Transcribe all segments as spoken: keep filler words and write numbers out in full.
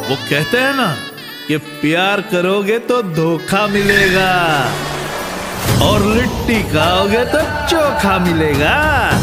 वो कहते हैं ना कि प्यार करोगे तो धोखा मिलेगा और लिट्टी खाओगे तो चोखा मिलेगा।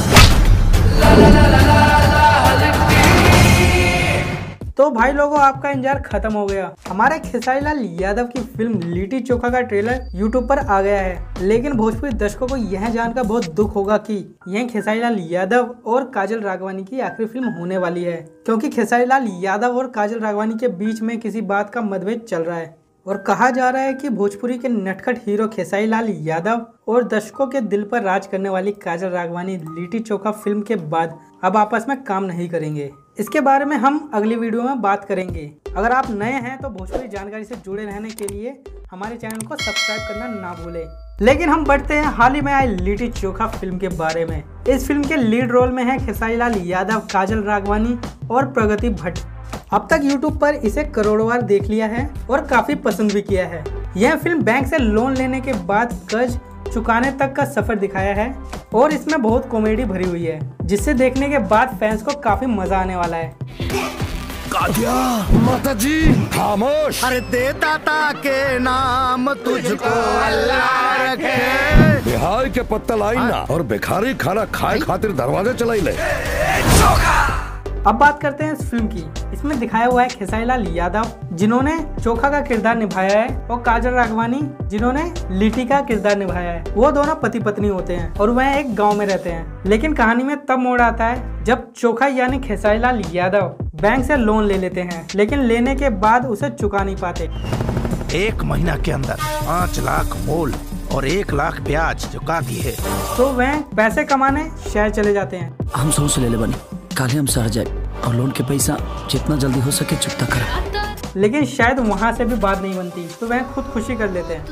तो भाई लोगों, आपका इंतजार खत्म हो गया। हमारे खेसारी लाल यादव की फिल्म लिट्टी चोखा का ट्रेलर यूट्यूब पर आ गया है, लेकिन भोजपुरी दर्शकों को यह जानकर बहुत दुख होगा कि यह खेसारी लाल यादव और काजल राघवानी की आखिरी फिल्म होने वाली है, क्योंकि खेसारी लाल यादव और काजल राघवानी के बीच में किसी बात का मतभेद चल रहा है और कहा जा रहा है कि भोजपुरी के नटखट हीरो खेसारी लाल यादव और दर्शकों के दिल पर राज करने वाली काजल राघवानी लिट्टी चोखा फिल्म के बाद अब आपस में काम नहीं करेंगे। इसके बारे में हम अगली वीडियो में बात करेंगे। अगर आप नए हैं तो भोजपुरी जानकारी से जुड़े रहने के लिए हमारे चैनल को सब्सक्राइब करना ना भूलें। लेकिन हम बढ़ते हैं हाल ही में आई लिट्टी चोखा फिल्म के बारे में। इस फिल्म के लीड रोल में है खेसारी लाल यादव, काजल राघवानी और प्रगति भट्ट। अब तक यूट्यूब पर इसे करोड़ों बार देख लिया है और काफी पसंद भी किया है। यह फिल्म बैंक से लोन लेने के बाद कर्ज चुकाने तक का सफर दिखाया है और इसमें बहुत कॉमेडी भरी हुई है, जिसे देखने के बाद फैंस को काफी मजा आने वाला है। कादिया माता जी खामोश। अरे दे दाता के नाम तुझको अल्लाह रखे। बिहार के पत्ता लाई ना और भिखारी खाना खाए खातिर दरवाजे चलाई ले। अब बात करते हैं इस फिल्म की। इसमें दिखाया हुआ है खेसारी लाल यादव, जिन्होंने चोखा का किरदार निभाया है, और काजल राघवानी, जिन्होंने लिट्टी का किरदार निभाया है। वो दोनों पति पत्नी होते हैं और वह एक गांव में रहते हैं। लेकिन कहानी में तब मोड़ आता है जब चोखा यानी खेसारी लाल यादव बैंक से लोन ले लेते हैं, लेकिन लेने के बाद उसे चुका नहीं पाते। एक महीना के अंदर पाँच लाख मोल और एक लाख ब्याज चुका दी है, तो वह पैसे कमाने शहर चले जाते हैं। हम सोच ले ले बनी काले हम शहर जाए और लोन के पैसा जितना जल्दी हो सके चुकता कर। लेकिन शायद वहाँ से भी बात नहीं बनती, तो वह खुद खुशी कर लेते हैं।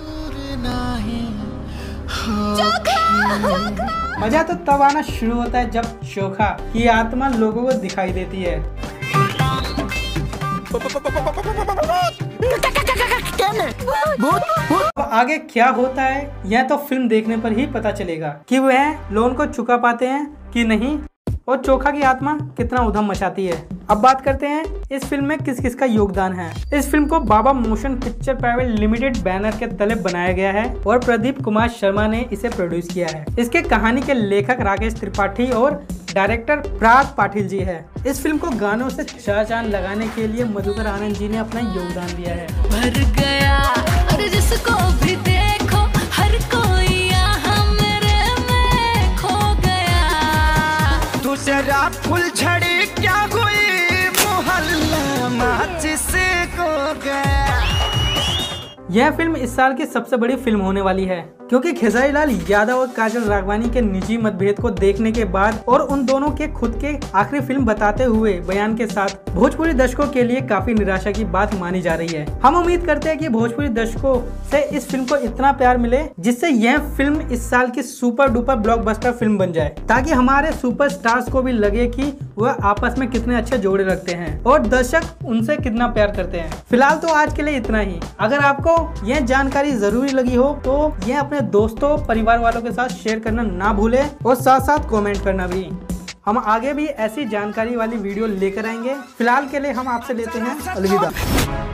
मजा तो तब आना शुरू होता है जब चोखा की आत्मा लोगों को दिखाई देती है। तो आगे क्या होता है यह तो फिल्म देखने पर ही पता चलेगा कि वह लोन को चुका पाते हैं कि नहीं, और चोखा की आत्मा कितना उधम मचाती है। अब बात करते हैं इस फिल्म में किस किस का योगदान है। इस फिल्म को Baba motion picture private limited banner के तले बनाया गया है और प्रदीप कुमार शर्मा ने इसे प्रोड्यूस किया है। इसके कहानी के लेखक राकेश त्रिपाठी और डायरेक्टर प्राग पाटिल जी है। इस फिल्म को गानों से चार चांद लगाने के लिए मधुकर आनंद जी ने अपना योगदान दिया है। भर गया और जिसको भी देखो हर कोई तेरा फुल झड़ी क्या हुई मोहल्ला माचिस को गया। यह फिल्म इस साल की सबसे बड़ी फिल्म होने वाली है, क्योंकि खेसारी लाल यादव और काजल राघवानी के निजी मतभेद को देखने के बाद और उन दोनों के खुद के आखिरी फिल्म बताते हुए बयान के साथ भोजपुरी दर्शकों के लिए काफी निराशा की बात मानी जा रही है। हम उम्मीद करते हैं कि भोजपुरी दर्शकों से इस फिल्म को इतना प्यार मिले जिससे यह फिल्म इस साल की सुपर डुपर ब्लॉकबस्टर फिल्म बन जाए, ताकि हमारे सुपर स्टार्स को भी लगे कि वह आपस में कितने अच्छे जोड़े रखते हैं और दर्शक उनसे कितना प्यार करते हैं। फिलहाल तो आज के लिए इतना ही। अगर आपको यह जानकारी जरूरी लगी हो तो यह अपने दोस्तों परिवार वालों के साथ शेयर करना ना भूले और साथ साथ कमेंट करना भी। हम आगे भी ऐसी जानकारी वाली वीडियो लेकर आएंगे। फिलहाल के लिए हम आपसे लेते हैं अलविदा।